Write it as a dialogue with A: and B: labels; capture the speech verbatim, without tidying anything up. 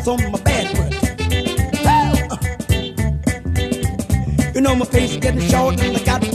A: spots on my bad foot. You know my face getting short and I got